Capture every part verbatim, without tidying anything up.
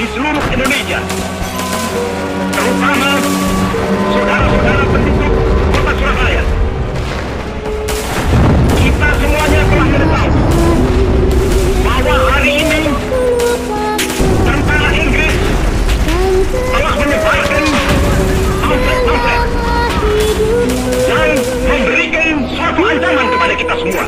di seluruh Indonesia, terutama saudara-saudara penduduk kota Surabaya. Kita semuanya telah mengetahui bahwa hari ini tentara Inggris telah menyebarkan pamflet-pamflet dan memberikan suatu ancaman kepada kita semua.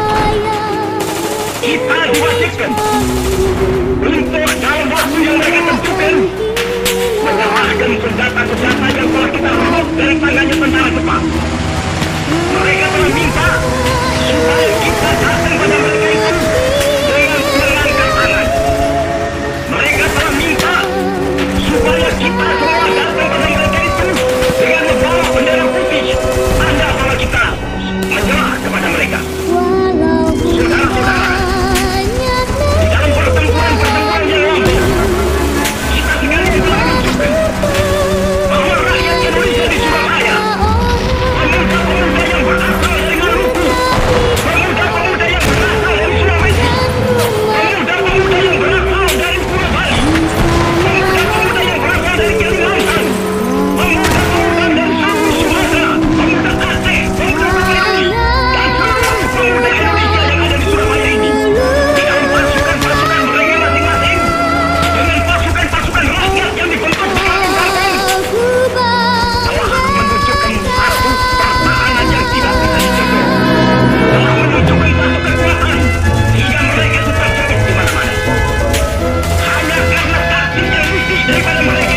Kita diwajibkan untuk dalam waktu yang mereka tentukan menyerahkan senjata-senjata yang telah kita rebut dari tangannya tentara Jepang. Mereka telah minta supaya kita datang pada mereka itu dengan mengangkat tangan. Mereka telah minta supaya kita semua datang pada mereka itu dengan membawa bendera putih, tanda bahwa kita menyerah kepada mereka. Saudara-saudara, di dalam pertempuran-pertempuran yang lalu, kita sekalian telah menunjukkan bahwa rakyat Indonesia di Surabaya, pemuda-pemuda yang berasal dari Maluku, pemuda-pemuda yang berasal dari Sulawesi, pemuda-pemuda yang berasal dari Pulau Bali, pemuda-pemuda yang berasal dari Kalimantan, pemuda-pemuda dari suku Sumatera, pemuda Aceh, pemuda Bali, dan seluruh pemuda Indonesia yang ada di Surabaya ini, di dalam pasukan-pasukan mereka masing-masing, dengan pasukan-pasukan rakyat yang dibentuk kampung-kampung, telah menunjukkan satu pertahanan yang tidak bisa dicontoh, telah menunjukkan satu kekuatan hingga mereka itu terjebak di mana-mana. Hanya karena taktik yang mistis daripada mereka